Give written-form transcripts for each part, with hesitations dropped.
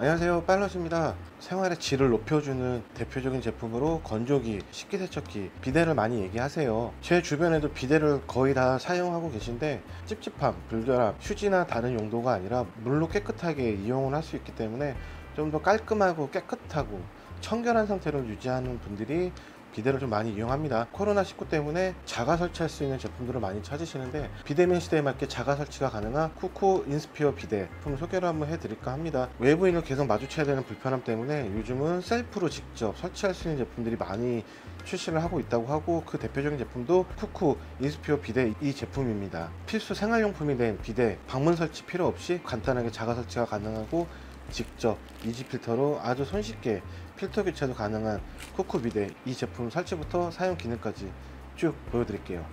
안녕하세요, 빨럿입니다. 생활의 질을 높여주는 대표적인 제품으로 건조기, 식기세척기, 비데를 많이 얘기하세요. 제 주변에도 비데를 거의 다 사용하고 계신데 찝찝함, 불결함, 휴지나 다른 용도가 아니라 물로 깨끗하게 이용을 할 수 있기 때문에 좀 더 깔끔하고 깨끗하고 청결한 상태를 유지하는 분들이 비데를 좀 많이 이용합니다. 코로나19 때문에 자가 설치할 수 있는 제품들을 많이 찾으시는데 비대면 시대에 맞게 자가 설치가 가능한 쿠쿠 인스피어 비데 제품 소개를 한번 해드릴까 합니다. 외부인을 계속 마주쳐야 되는 불편함 때문에 요즘은 셀프로 직접 설치할 수 있는 제품들이 많이 출시를 하고 있다고 하고, 그 대표적인 제품도 쿠쿠 인스피어 비데 이 제품입니다. 필수 생활용품이 된 비데, 방문 설치 필요 없이 간단하게 자가 설치가 가능하고 직접 이지 필터로 아주 손쉽게 필터 교체도 가능한 쿠쿠 비데, 이 제품 설치부터 사용 기능까지 쭉 보여드릴게요.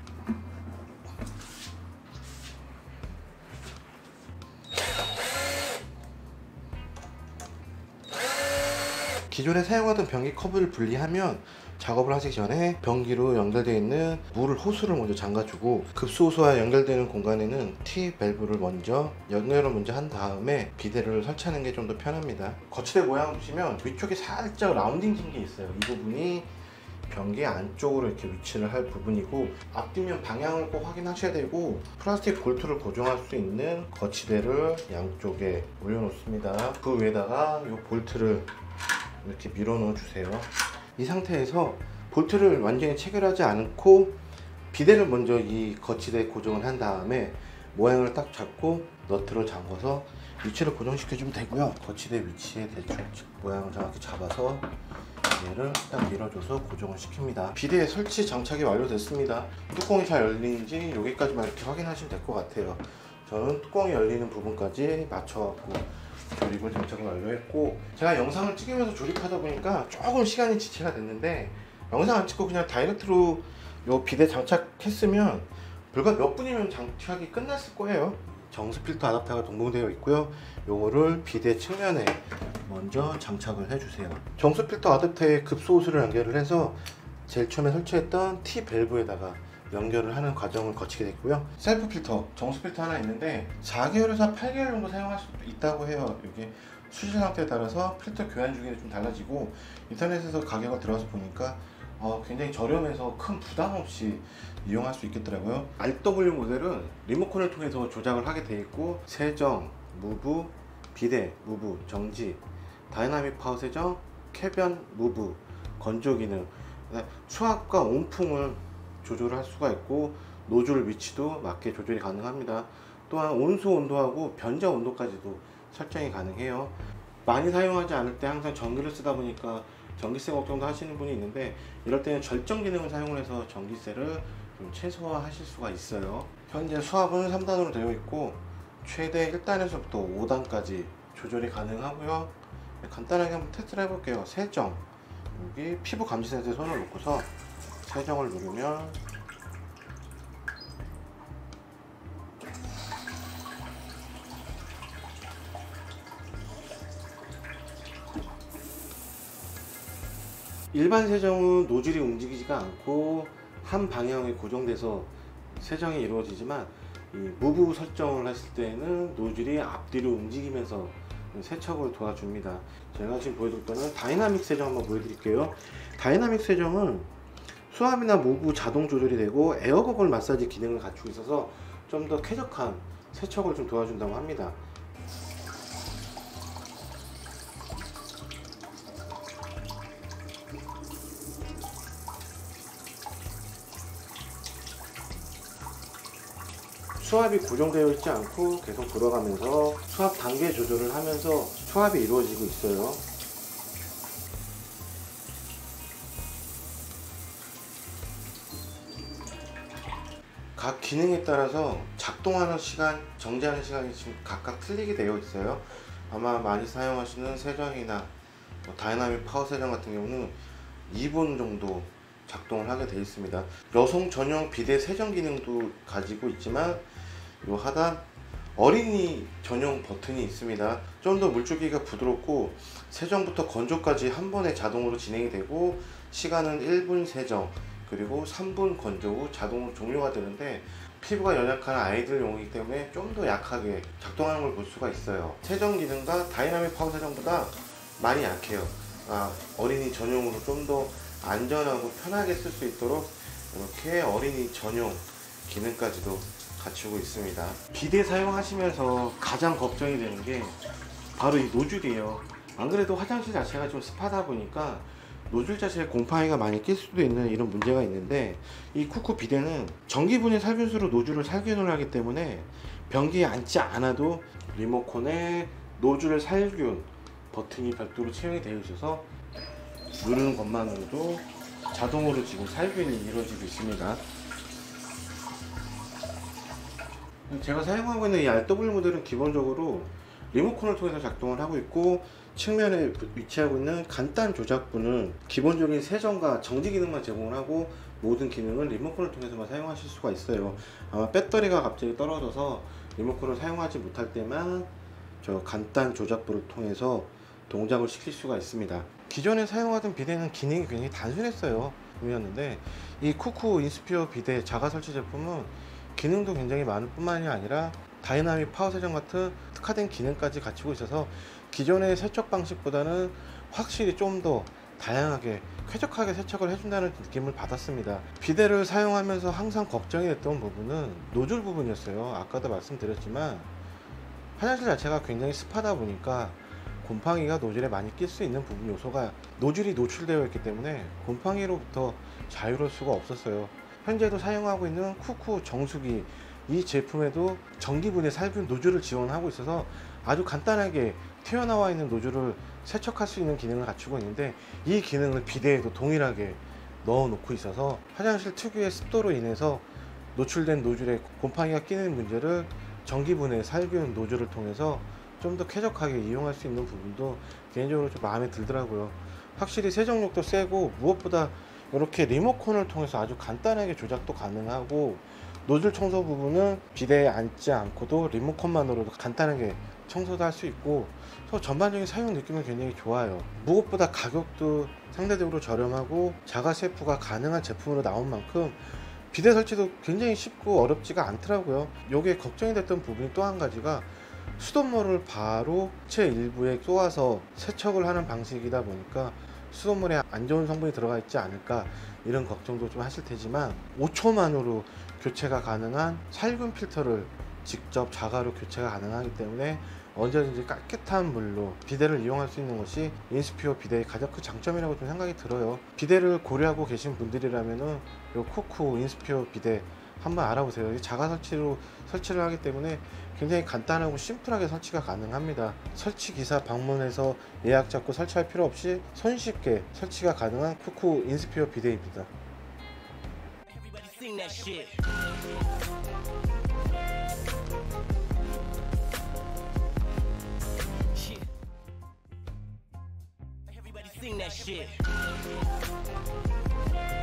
기존에 사용하던 변기 커브를 분리하면 작업을 하시기 전에 변기로 연결되어 있는 물 호스를 먼저 잠가주고, 급수호수와 연결되는 공간에는 T 밸브를 연결을 먼저 한 다음에 비데를 설치하는 게 좀 더 편합니다. 거치대 모양을 보시면 위쪽에 살짝 라운딩 게 있어요. 이 부분이 변기 안쪽으로 이렇게 위치를 할 부분이고, 앞뒷면 방향을 꼭 확인하셔야 되고, 플라스틱 볼트를 고정할 수 있는 거치대를 양쪽에 올려놓습니다. 그 위에다가 이 볼트를 이렇게 밀어 넣어 주세요. 이 상태에서 볼트를 완전히 체결하지 않고 비데를 먼저 이 거치대에 고정을 한 다음에 모양을 딱 잡고 너트를 잠궈서 위치를 고정시켜 주면 되고요. 거치대 위치에 대충 모양을 정확히 잡아서 얘를 딱 밀어줘서 고정을 시킵니다. 비데 설치 장착이 완료됐습니다. 뚜껑이 잘 열리는지 여기까지만 이렇게 확인하시면 될 것 같아요. 저는 뚜껑이 열리는 부분까지 맞춰갖고 조립을 장착을 완료했고, 제가 영상을 찍으면서 조립하다 보니까 조금 시간이 지체가 됐는데, 영상 안 찍고 그냥 다이렉트로 요 비데 장착했으면 불과 몇 분이면 장착이 끝났을 거예요. 정수 필터 아답터가 동봉되어 있고요. 요거를 비데 측면에 먼저 장착을 해주세요. 정수 필터 아답터에 급소호수를 연결을 해서 제일 처음에 설치했던 T 밸브에다가 연결을 하는 과정을 거치게 됐고요. 셀프 필터, 정수 필터 하나 있는데 4개월에서 8개월 정도 사용할 수 있다고 해요. 이게 수질 상태에 따라서 필터 교환 주기는 좀 달라지고, 인터넷에서 가격을 들어서 보니까 굉장히 저렴해서 큰 부담 없이 이용할 수 있겠더라고요. RW 모델은 리모컨을 통해서 조작을 하게 되어 있고, 세정, 무브, 비데, 무브, 정지, 다이나믹 파워 세정, 쾌변, 무브, 건조 기능, 수압과 온풍을 조절할 수가 있고, 노즐 위치도 맞게 조절이 가능합니다. 또한 온수 온도하고 변자 온도까지도 설정이 가능해요. 많이 사용하지 않을 때 항상 전기를 쓰다 보니까 전기세 걱정도 하시는 분이 있는데, 이럴 때는 절정 기능을 사용해서 전기세를 좀 최소화 하실 수가 있어요. 현재 수압은 3단으로 되어 있고 최대 1단에서부터 5단까지 조절이 가능하고요. 간단하게 한번 테스트를 해볼게요. 세정, 여기 피부 감지 센서에 손을 놓고서 세정을 누르면 일반 세정은 노즐이 움직이지가 않고 한 방향에 고정돼서 세정이 이루어지지만, 이 무브 설정을 했을 때는 노즐이 앞뒤로 움직이면서 세척을 도와줍니다. 제가 지금 보여드릴 거는 다이나믹 세정 한번 보여드릴게요. 다이나믹 세정은 수압이나 무브 자동 조절이 되고 에어버블 마사지 기능을 갖추고 있어서 좀 더 쾌적한 세척을 좀 도와준다고 합니다. 수압이 고정되어 있지 않고 계속 돌아가면서 수압 단계 조절을 하면서 수압이 이루어지고 있어요. 각 기능에 따라서 작동하는 시간, 정지하는 시간이 지금 각각 틀리게 되어 있어요. 아마 많이 사용하시는 세정이나 다이나믹 파워 세정 같은 경우는 2분 정도 작동을 하게 되어 있습니다. 여성 전용 비데 세정 기능도 가지고 있지만, 요 하단 어린이 전용 버튼이 있습니다. 좀 더 물줄기가 부드럽고 세정부터 건조까지 한 번에 자동으로 진행이 되고, 시간은 1분 세정 그리고 3분 건조 후 자동으로 종료가 되는데, 피부가 연약한 아이들용이기 때문에 좀 더 약하게 작동하는 걸 볼 수가 있어요. 세정 기능과 다이나믹 파워 세정보다 많이 약해요. 어린이 전용으로 좀 더 안전하고 편하게 쓸 수 있도록 이렇게 어린이 전용 기능까지도 갖추고 있습니다. 비데 사용하시면서 가장 걱정이 되는 게 바로 이 노즐이에요. 안 그래도 화장실 자체가 좀 습하다 보니까 노즐 자체에 곰팡이가 많이 낄 수도 있는 이런 문제가 있는데, 이 쿠쿠 비데는 전기분해 살균수로 노즐을 살균을 하기 때문에 변기에 앉지 않아도 리모컨에 노즐 살균 버튼이 별도로 채용이 되어 있어서 누르는 것만으로도 자동으로 지금 살균이 이루어지고 있습니다. 제가 사용하고 있는 이 RW 모델은 기본적으로 리모컨을 통해서 작동을 하고 있고, 측면에 위치하고 있는 간단 조작부는 기본적인 세정과 정지 기능만 제공을 하고 모든 기능은 리모컨을 통해서만 사용하실 수가 있어요. 아마 배터리가 갑자기 떨어져서 리모컨을 사용하지 못할 때만 저 간단 조작부를 통해서 동작을 시킬 수가 있습니다. 기존에 사용하던 비데는 기능이 굉장히 단순했어요. 이었는데 이 쿠쿠 인스피어 비데 자가 설치 제품은 기능도 굉장히 많을 뿐만이 아니라 다이나믹 파워 세정 같은 특화된 기능까지 갖추고 있어서 기존의 세척 방식보다는 확실히 좀 더 다양하게 쾌적하게 세척을 해준다는 느낌을 받았습니다. 비데를 사용하면서 항상 걱정이 됐던 부분은 노즐 부분이었어요. 아까도 말씀드렸지만 화장실 자체가 굉장히 습하다 보니까 곰팡이가 노즐에 많이 낄 수 있는 부분 요소가 노즐이 노출되어 있기 때문에 곰팡이로부터 자유로울 수가 없었어요. 현재도 사용하고 있는 쿠쿠 정수기, 이 제품에도 전기분해 살균 노즐을 지원하고 있어서 아주 간단하게 튀어나와 있는 노즐을 세척할 수 있는 기능을 갖추고 있는데, 이 기능을 비데에도 동일하게 넣어 놓고 있어서 화장실 특유의 습도로 인해서 노출된 노즐에 곰팡이가 끼는 문제를 전기분해 살균 노즐을 통해서 좀 더 쾌적하게 이용할 수 있는 부분도 개인적으로 좀 마음에 들더라고요. 확실히 세정력도 세고, 무엇보다 이렇게 리모컨을 통해서 아주 간단하게 조작도 가능하고, 노즐 청소 부분은 비데에 앉지 않고도 리모컨만으로도 간단하게 청소도 할 수 있고, 전반적인 사용 느낌은 굉장히 좋아요. 무엇보다 가격도 상대적으로 저렴하고 자가 셰프가 가능한 제품으로 나온 만큼 비데 설치도 굉장히 쉽고 어렵지가 않더라고요. 요게 걱정이 됐던 부분이 또 한 가지가 수돗물을 바로 체 일부에 쏘아서 세척을 하는 방식이다 보니까 수돗물에 안 좋은 성분이 들어가 있지 않을까 이런 걱정도 좀 하실 테지만, 5초만으로 교체가 가능한 살균 필터를 직접 자가로 교체가 가능하기 때문에 언제든지 깨끗한 물로 비데를 이용할 수 있는 것이 인스피어 비데의 가장 큰 장점이라고 좀 생각이 들어요. 비데를 고려하고 계신 분들이라면은 요 쿠쿠 인스피어 비데 한번 알아보세요. 자가 설치를 하기 때문에 굉장히 간단하고 심플하게 설치가 가능합니다. 설치 기사 방문해서 예약 잡고 설치할 필요 없이 손쉽게 설치가 가능한 쿠쿠 인스피어 비데입니다. Sing that shit.